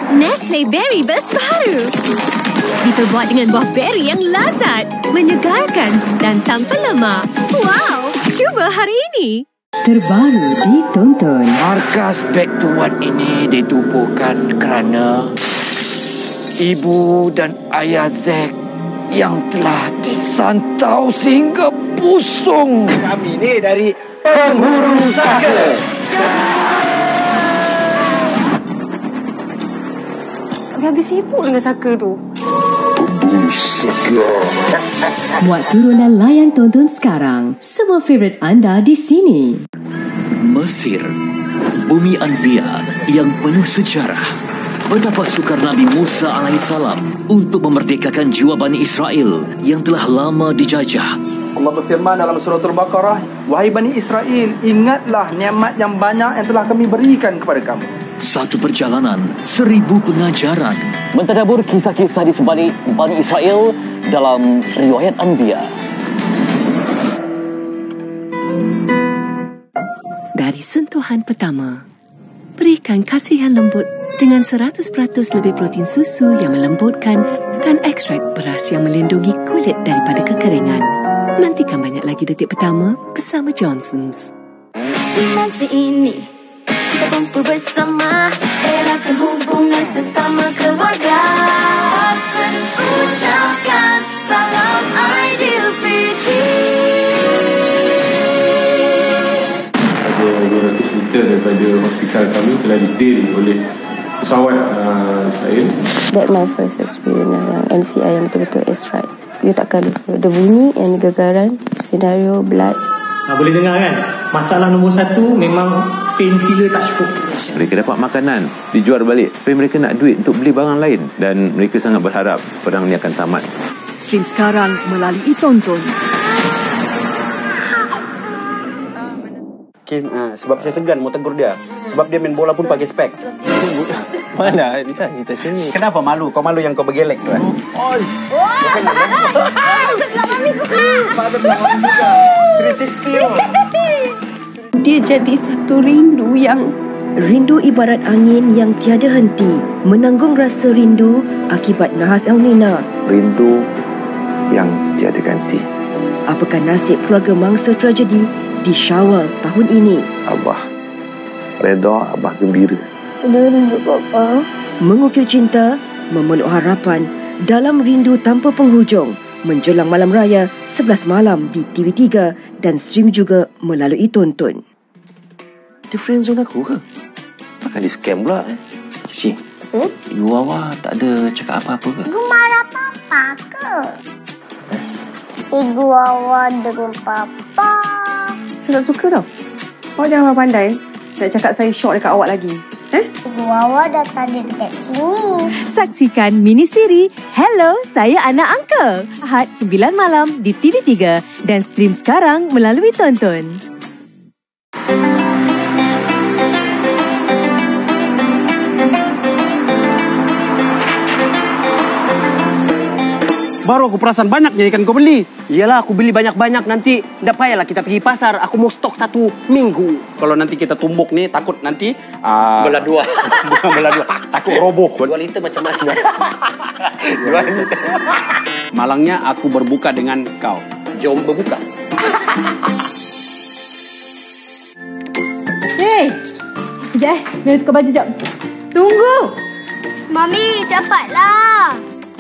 Nestle Berry Burst baru. Diperbuat dengan buah beri yang lazat, menyegarkan dan tanpa lemak. Wow, cuba hari ini. Terbaru ditonton. Markas Back to One ini ditubuhkan kerana ibu dan ayah Zack yang telah disantau sehingga busung. Kami ni dari Penghuru Saka. Habis sibuk dengan Saka tu. Muat turun dan layan tonton sekarang. Semua favourite anda di sini. Mesir, bumi Anbiya yang penuh sejarah. Betapa sukar Nabi Musa alaihissalam untuk memerdekakan jiwa Bani Israel yang telah lama dijajah. Allah berfirman dalam surah Al-Baqarah, wahai Bani Israel, ingatlah nikmat yang banyak yang telah kami berikan kepada kamu. Satu perjalanan, 1000 pengajaran. Mentadabur kisah-kisah di sebalik Bani Israel dalam riwayat Anbiya. Dari sentuhan pertama, berikan kasih yang lembut dengan 100% lebih protein susu yang melembutkan dan ekstrak beras yang melindungi kulit daripada kekeringan. Nantikan banyak lagi detik pertama bersama Johnson's. Dimensi ini kita kumpul bersama, eratkan hubungan sesama keluarga. Watsons ucapkan salam Aidilfitri. Ada 200 meter daripada hospital kami telah didil oleh pesawat Israel. That my first experience yang MCI yang betul-betul airstrike. You takkan lupa. The bunyi and gagaran, senario, blood. Boleh dengar kan? Masalah nombor satu memang painkiller tak cukup. Mereka dapat makanan, dijual balik. Tapi mereka nak duit untuk beli barang lain. Dan mereka sangat berharap perang ni akan tamat. Stream sekarang melalui tonton. Kim, sebab saya segan mau tegur dia. Sebab dia main bola pun pakai spek. Mana? Bisa kita sini. Kenapa malu? Kau malu yang kau bergelek tu? Setelah Mami suka. 360. Dia jadi satu rindu yang... Rindu ibarat angin yang tiada henti, menanggung rasa rindu akibat nahas El Nina. Rindu yang tiada ganti. Apakah nasib keluarga mangsa tragedi di Syawal tahun ini? Abah redha, Abah gembira. Ada rindu Papa. Mengukir cinta, memeluk harapan dalam rindu tanpa penghujung. Menjelang malam raya 11 malam di TV3 dan stream juga melalui tonton. Dia friendzone aku ke? Takkan di scam pula Cici, Ibu Wawa tak ada cakap apa-apa ke? Ibu marah Papa ke? Ibu Wawa dengan Papa. Saya tak suka tau. Awak jangan pandai nak cakap saya syok dekat awak lagi. Ibu Wawa datang dekat sini. Saksikan minisiri Hello, Saya Anak Uncle. Ahad 9 malam di TV3 dan stream sekarang melalui tonton. Baru aku perasan banyaknya ikan kau beli. Iyalah, aku beli banyak-banyak. Nanti tak payahlah kita pergi pasar. Aku mau stok 1 minggu. Kalau nanti kita tumbuk nih, takut nanti belah dua. Bukan belah dua. Takut roboh. 2 liter macam mana? 2 liter. Malangnya aku berbuka dengan kau. Jom berbuka. Hei! Sekejap Mari tukar baju sekejap. Tunggu! Mami, cepatlah.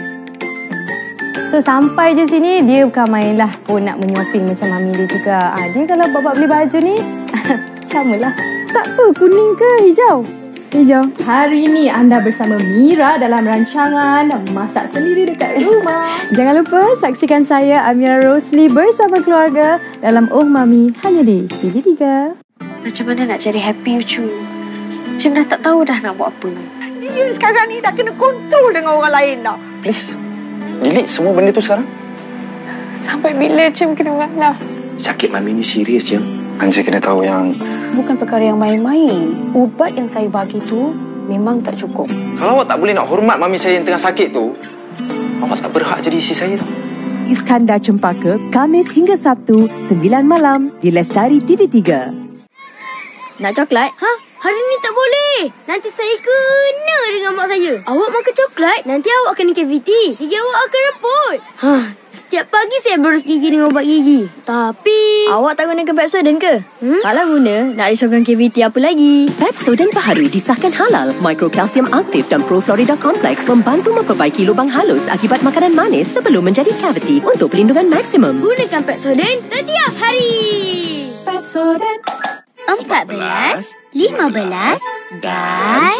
So sampai je sini, dia bukan mainlah pun nak menyoping macam Mami dia juga. Dia kalau bawa beli baju ni, samalah. Tak apa, kuning ke hijau? Hijau. Hari ini anda bersama Mira dalam rancangan Masak Sendiri Dekat Rumah. Jangan lupa saksikan saya Amira Rosli bersama keluarga dalam Oh Mami hanya di TV3. Macam mana nak cari happy Ucu? Macam dah tak tahu dah nak buat apa. Dia sekarang ni dah kena kontrol dengan orang lain dah. Please, delete semua benda tu sekarang. Sampai bila Cem kena mengalah? Sakit Mami ni serius, Cem. Anjir kena tahu yang... Bukan perkara yang main-main. Ubat yang saya bagi tu memang tak cukup. Kalau awak tak boleh nak hormat Mami saya yang tengah sakit tu, awak tak berhak jadi isteri saya tu. Iskandar Cempaka, Khamis hingga Sabtu, 9 malam di Lestari TV3. Nak coklat? Hari ni tak boleh. Nanti saya kena dengan mak saya. je. Awak makan coklat, nanti awak kena cavity. Gigi awak akan reput. Setiap pagi saya berus gigi dengan ubat gigi. Tapi... Awak tak gunakan Pepsodent ke? Kalau guna, nak risaukan cavity apa lagi? Pepsodent Baharui disahkan halal. Mikrokalsium aktif dan Pro-Florida Complex membantu memperbaiki lubang halus akibat makanan manis sebelum menjadi cavity untuk perlindungan maksimum. Gunakan Pepsodent setiap hari. Pepsodent 14, 15 dan...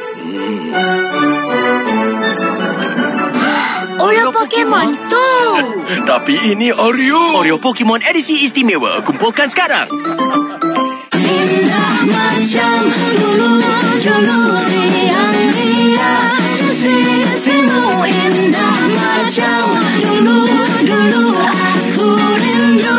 Oreo Pokemon tu. Tapi ini Oreo. Oreo Pokemon edisi istimewa. Kumpulkan sekarang. Indah macam dulu-dulu riang-riang. Sisimu indah macam dulu-dulu aku rindu.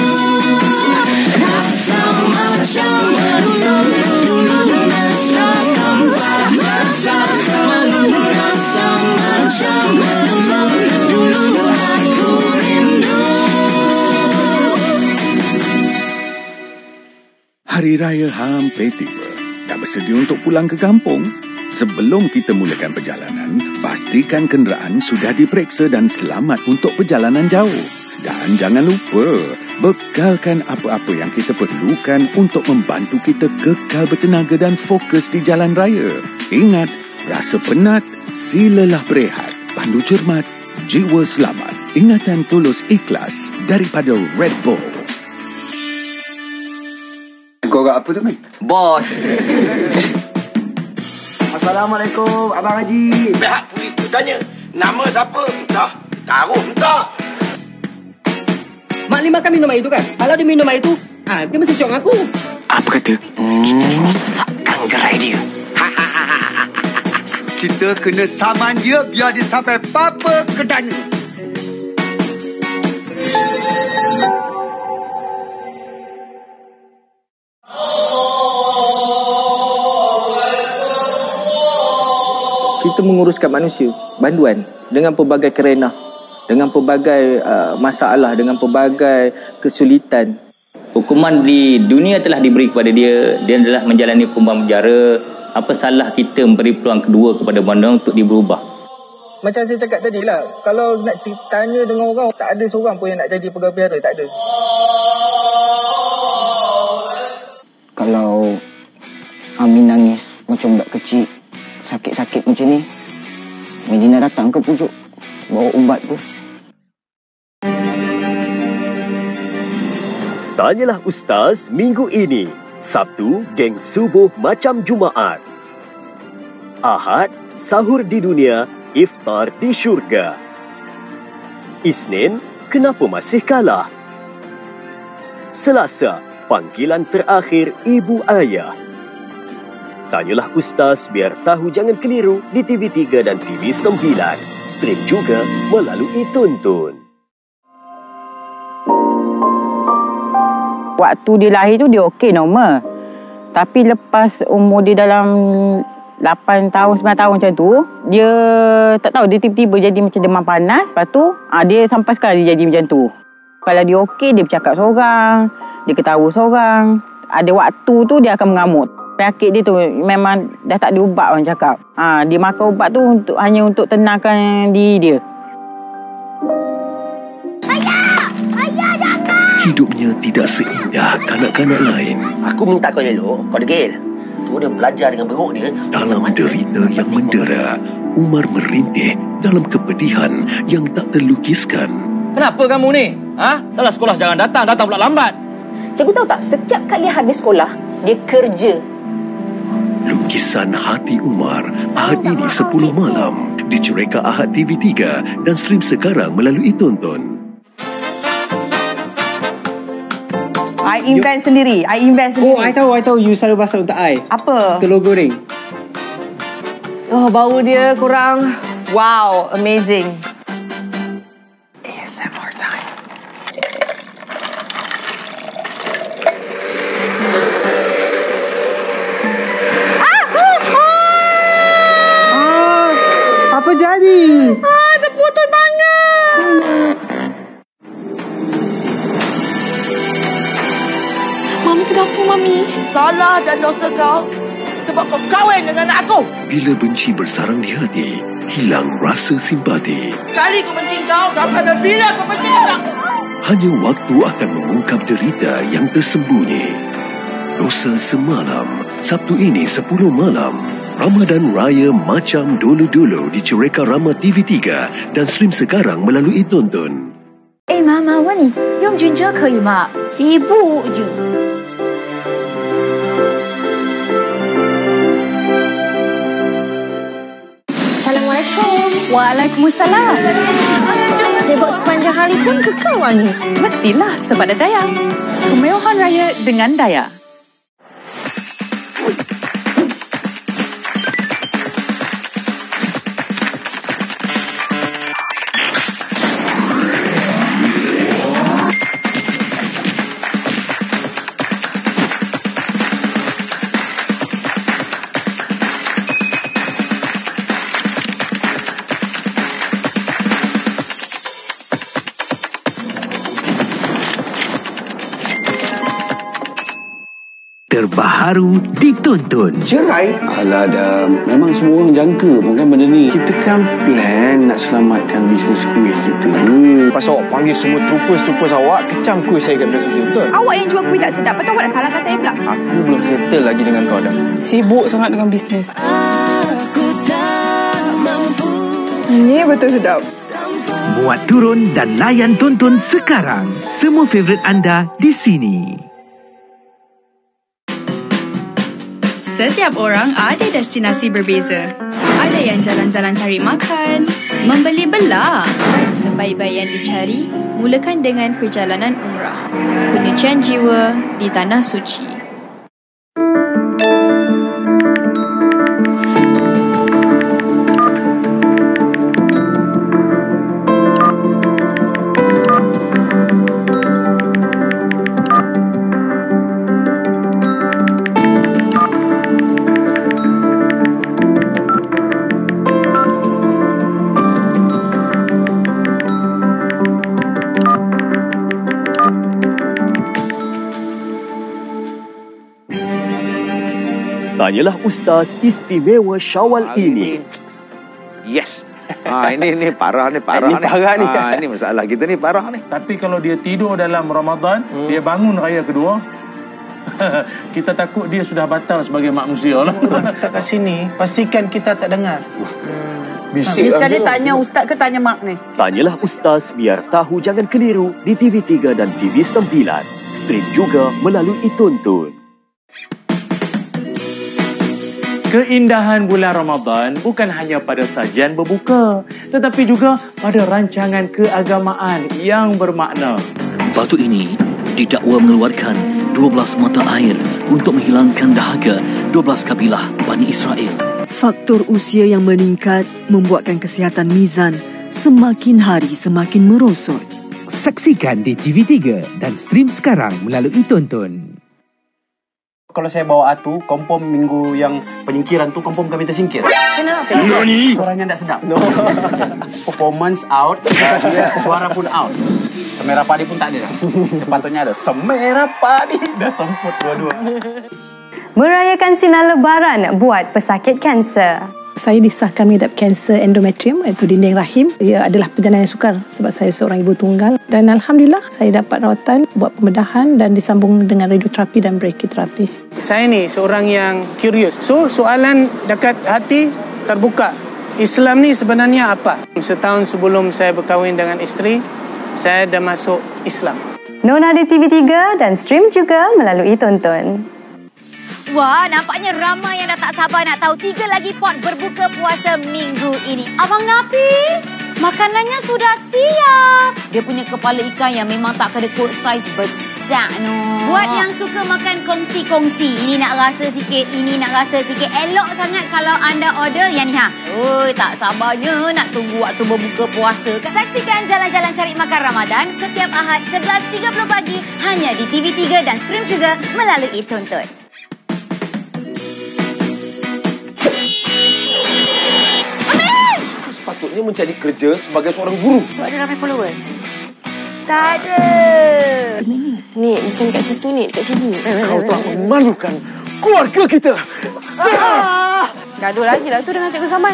Rasa macam dulu-dulu rasa tanpa rasa selalu rasa macam dulu-dulu aku rindu. Hari Raya hampir tiba. Dah bersedia untuk pulang ke kampung? Sebelum kita mulakan perjalanan, pastikan kenderaan sudah diperiksa dan selamat untuk perjalanan jauh. Dan jangan lupa, bekalkan apa-apa yang kita perlukan untuk membantu kita kekal bertenaga dan fokus di jalan raya. Ingat, rasa penat, silalah berehat. Pandu cermat, jiwa selamat. Ingatan tulus ikhlas daripada Red Bull. Kau agak apa tu, Man? Bos. Assalamualaikum, Abang Haji. Pihak polis tu tanya, nama siapa? Entah. Taruh entah. Mak Lim makan minum air tu kan? Kalau dia minum air tu, dia mesti syok dengan aku. Apa kata? Kita rosakkan gerai dia. Kita kena saman dia biar dia sampai papa ke dana. Kita menguruskan manusia, banduan, dengan pelbagai kerenah, dengan pelbagai masalah, dengan pelbagai kesulitan. Hukuman di dunia telah diberi kepada dia. Dia adalah menjalani hukuman penjara. Apa salah kita memberi peluang kedua kepada benda untuk dia berubah? Macam saya cakap tadi lah, kalau nak tanya dengan orang, tak ada seorang pun yang nak jadi pegawai pelihara, tak ada. Kalau Amin nangis macam budak kecil, sakit-sakit macam ni, Medina datang ke pucuk, bawa ubat ke? Tanyalah Ustaz minggu ini. Sabtu, geng subuh macam Jumaat. Ahad, sahur di dunia, iftar di syurga. Isnin, kenapa masih kalah? Selasa, panggilan terakhir ibu ayah. Tanyalah Ustaz biar tahu jangan keliru di TV3 dan TV9. Stream juga melalui Tonton. Waktu dia lahir tu dia okey normal. Tapi lepas umur dia dalam 8 tahun, 9 tahun macam tu, dia tak tahu, dia tiba-tiba jadi macam demam panas. Lepas tu, dia sampai sekarang dia jadi macam tu. Kalau dia okey, dia bercakap seorang, dia ketawa seorang. Ada waktu tu dia akan mengamuk. Penyakit dia tu memang dah tak ada ubat orang cakap. Dia makan ubat tu hanya untuk tenangkan diri dia. Hidupnya tidak seindah kanak-kanak lain. Aku minta kau elok, kau degil. Tu dia belajar dengan beruk dia. Dalam derita yang mendera, Umar merintih dalam kepedihan yang tak terlukiskan. Kenapa kamu ni? Dalam sekolah jangan datang pula lambat. Cikgu tahu tak, setiap kali habis sekolah, dia kerja. Lukisan hati Umar, Ahad ini 10 malam. Dicereka Ahad TV3 dan stream sekarang melalui Tonton. I invent sendiri. Oh, I tahu. You selalu masak untuk I. Apa? Telur goreng. Oh, bau dia kurang. Wow, amazing. ASMR time. Apa jadi? Terputus tangan. Mami, kenapa Mami? Salah dan dosa kau sebab kau kahwin dengan anak aku. Bila benci bersarang di hati, hilang rasa simpati. Sekali aku benci kau, tak pada bila aku benci aku. Hanya waktu akan mengungkap derita yang tersembunyi. Dosa Semalam, Sabtu ini 10 malam. Ramadan Raya macam dulu-dulu di Cereka Rama TV3 dan stream sekarang melalui Tonton. 妈妈问你用菌遮可以吗？sibuk je. Assalamualaikum. Waalaikumsalam. Tembok sepanjang hari pun kekal wangi. Mestilah sebab ada Daya. Kemewahan raya dengan Daya. Terbaru ditonton. Cerai? Alah dah, memang semua orang jangka pun kan benda ni. Kita kan plan nak selamatkan bisnes kuih kita ni. Pas awak panggil semua troopers awak, kecam kuih saya kat media sosial, betul? Awak yang jual kuih tak sedap, betul awak nak salahkan saya pula? Aku belum settle lagi dengan kau dah. Sibuk sangat dengan bisnes. Aku tak mampu. Ini betul sedap. Muat turun dan layan Tonton sekarang. Semua favourite anda di sini. Setiap orang ada destinasi berbeza. Ada yang jalan-jalan cari makan, membeli belah. Sebaik-baik yang dicari, mulakan dengan perjalanan umrah. Penyucian jiwa di Tanah Suci. Tanyalah Ustaz Istimewa Syawal ini. Yes. Ini parah ni. Ini masalah kita ni parah ni. Tapi kalau dia tidur dalam Ramadan, dia bangun raya kedua, kita takut dia sudah batal sebagai manusia lah. Kita kat sini, pastikan kita tak dengar. Bisik sekali tanya Ustaz ke tanya Mak ni? Tanyalah Ustaz biar tahu jangan keliru di TV3 dan TV9. Stream juga melalui Tonton. Keindahan bulan Ramadan bukan hanya pada sajian berbuka, tetapi juga pada rancangan keagamaan yang bermakna. Batu ini didakwa mengeluarkan 12 mata air untuk menghilangkan dahaga 12 kabilah Bani Israel. Faktor usia yang meningkat membuatkan kesihatan mizan semakin hari semakin merosot. Saksikan di TV3 dan stream sekarang melalui Tonton. Kalau saya bawa Atu, confirm minggu yang penyingkiran tu confirm kami tersingkir. Kenapa? Suaranya tak sedap. Performance out, suara pun out. Semerah padi pun tak ada. Sepatutnya ada semerah padi. Dah semput dua-dua. Merayakan sinar lebaran buat pesakit kanser. Saya disahkan mengidap kanser endometrium, iaitu dinding rahim. Ia adalah perjalanan yang sukar sebab saya seorang ibu tunggal. Dan Alhamdulillah, saya dapat rawatan, buat pembedahan dan disambung dengan radioterapi dan brachytherapy. Saya ni seorang yang curious. So, soalan dekat hati terbuka. Islam ni sebenarnya apa? Setahun sebelum saya berkahwin dengan isteri, saya dah masuk Islam. Nona di TV3 dan stream juga melalui Tonton. Wah, nampaknya ramai yang dah tak sabar nak tahu 3 lagi pot berbuka puasa minggu ini. Abang Nafi, makanannya sudah siap. Dia punya kepala ikan yang memang tak kedekut saiz besar no. Buat yang suka makan kongsi-kongsi, ini nak rasa sikit, ini nak rasa sikit. Elok sangat kalau anda order yang ni ha. Oi, tak sabarnya nak tunggu waktu berbuka puasa. Saksikan Jalan-Jalan Cari Makan Ramadan setiap Ahad 11.30 pagi hanya di TV3 dan stream juga melalui Tonton. Sepatutnya mencari kerja sebagai seorang guru. Ada ramai followers? Tak ada. Ni, bukan kat situ ni, kat sini. Kau telah memalukan keluarga kita. Gaduh lagi lah tu dengan Cikgu Saman.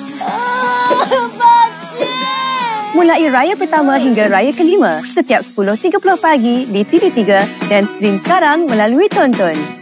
Mulai Raya pertama hingga Raya kelima setiap 10.30 pagi di TV3 dan stream sekarang melalui Tonton.